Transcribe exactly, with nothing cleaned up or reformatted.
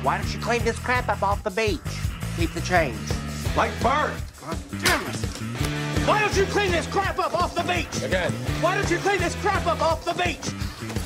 Why don't you clean this crap up off the beach? Keep the change. Like Bart. God damn it. Why don't you clean this crap up off the beach? Again. Why don't you clean this crap up off the beach?